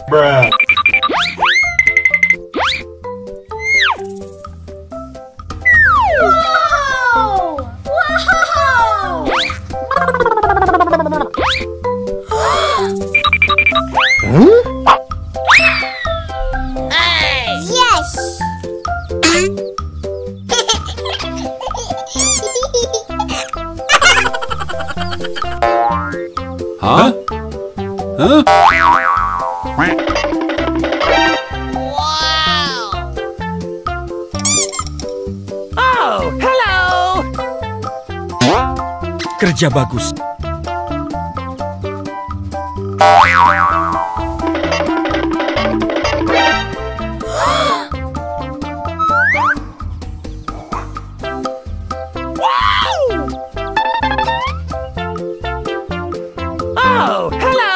Bruh. Wow! Wow! Yes! Huh? Huh? Oh, hello. Kerja bagus. Oh, hello.